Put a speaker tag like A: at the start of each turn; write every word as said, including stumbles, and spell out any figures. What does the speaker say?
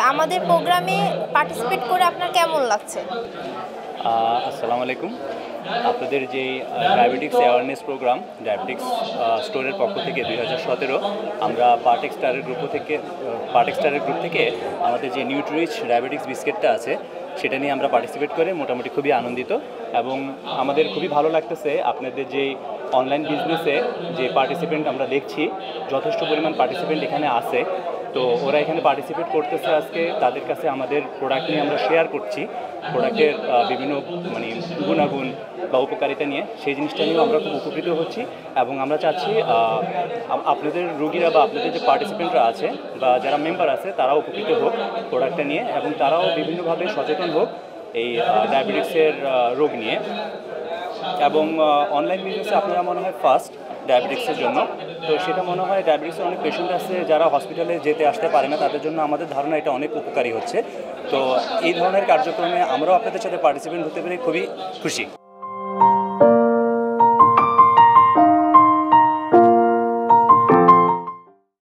A: আমাদের প্রোগ্রামে পার্টিসিপেট করে আপনার কেমন লাগছে?
B: আসসালামু আলাইকুম। আপনাদের যে ডায়াবেটিক্স অ্যাওয়ারনেস প্রোগ্রাম ডায়াবেটিক্স স্টোরের পক্ষ থেকে দুই হাজার সতেরো আমরা পার্টেক্সটারের গ্রুপ থেকে পার্টেক্সটারের গ্রুপ থেকে আমাদের যে নিউট্রিরিচ ডায়াবেটিক্স বিস্কিটটা আছে সেটা নিয়ে আমরা পার্টিসিপেট করে মোটামুটি খুবই আনন্দিত এবং আমাদের খুবই ভালো লাগতেছে আপনাদের যে অনলাইন বিজনেসে যে পার্টিসিপেন্ট আমরা দেখছি যথেষ্ট পরিমাণ পার্টিসিপেন্ট এখানে আছে। তো ওরা এখানে পার্টিসিপেট করতেছে, আজকে তাদের কাছে আমাদের প্রোডাক্ট নিয়ে আমরা শেয়ার করছি, প্রোডাক্টের বিভিন্ন মানে গুণাগুণ বা উপকারিতা নিয়ে সেই জিনিসটা নিয়েও আমরা খুব উপকৃত হচ্ছি এবং আমরা চাচ্ছি আপনাদের রোগীরা বা আপনাদের যে পার্টিসিপেন্টরা আছে বা যারা মেম্বার আছে তারাও উপকৃত হোক প্রোডাক্টটা নিয়ে এবং তারাও বিভিন্নভাবে সচেতন হোক এই ডায়াবেটিক্সের রোগ নিয়ে। এবং অনলাইন বিজনেসে আপনারা মনে হয় ফার্স্ট ডায়াবেটিক্সের জন্য, তো সেটা মনে হয় ডায়াবেটিক্সের অনেক পেশেন্ট আছে যারা হসপিটালে যেতে আসতে পারে না, তাদের জন্য আমাদের ধারণা এটা অনেক উপকারী হচ্ছে। তো এই ধরনের কার্যক্রমে আমরাও আপনাদের সাথে পার্টিসিপেট হতে পেরে খুবই খুশি।